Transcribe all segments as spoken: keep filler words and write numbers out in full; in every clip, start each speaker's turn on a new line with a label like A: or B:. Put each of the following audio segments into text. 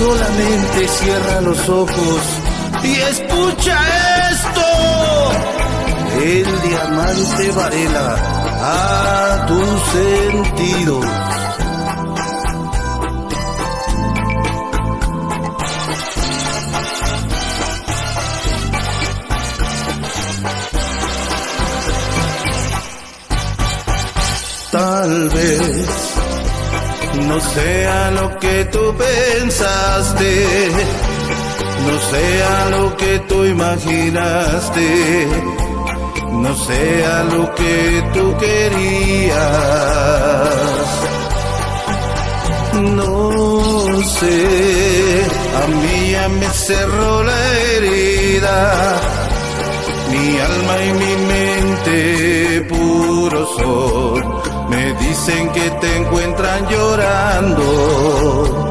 A: Solamente cierra los ojos y escucha esto. El diamante Varela a tus sentidos. Tal vez no sea lo que tú pensaste, no sea lo que tú imaginaste, no sea lo que tú querías. No sé, a mí ya me cerró la herida, mi alma y mi mente puro son. Me dicen que te encuentran llorando,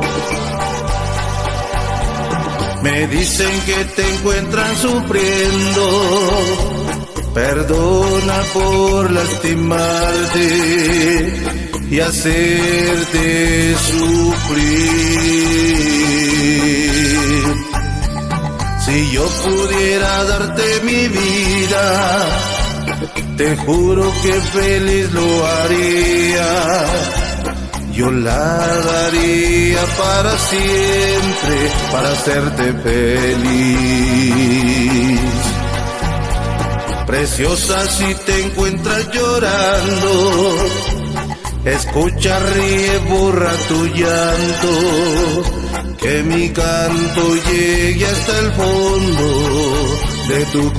A: me dicen que te encuentran sufriendo. Perdona por lastimarte y hacerte sufrir. Si yo pudiera darte mi vida, te juro que feliz lo haría. Yo la daría para siempre, para hacerte feliz. Preciosa, si te encuentras llorando, escucha, ríe, borra tu llanto, que mi canto llegue hasta el fondo de tu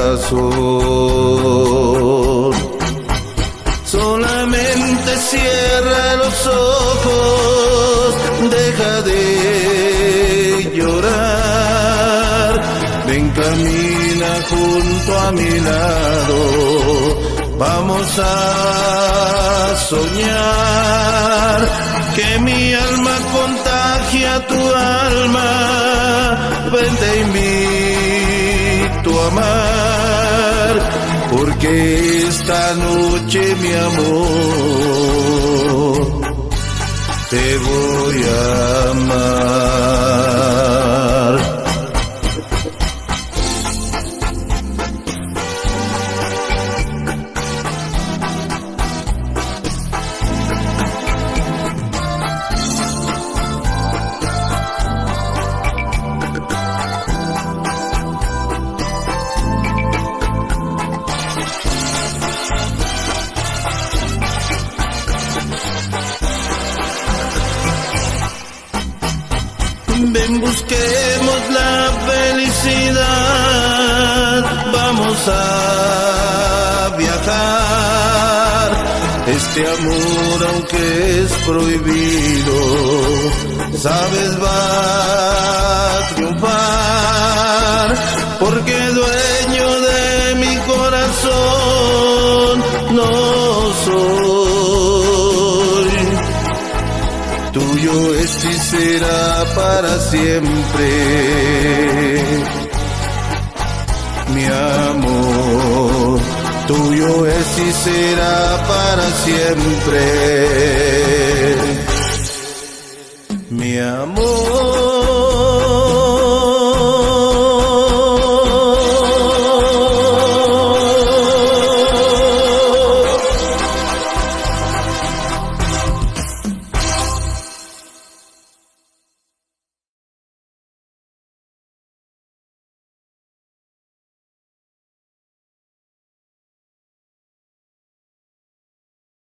A: corazón. Solamente cierra los ojos, deja de llorar, ven, camina junto a mi lado, vamos a soñar, que mi alma contagia tu alma, ven, te invito a amar, porque esta noche, mi amor, te voy a amar. Ven, busquemos la felicidad, vamos a viajar. Este amor, aunque es prohibido, sabes, va a triunfar, porque dueño de mi corazón no soy. Tuyo es y será para siempre, mi amor. Tuyo es y será para siempre, mi amor.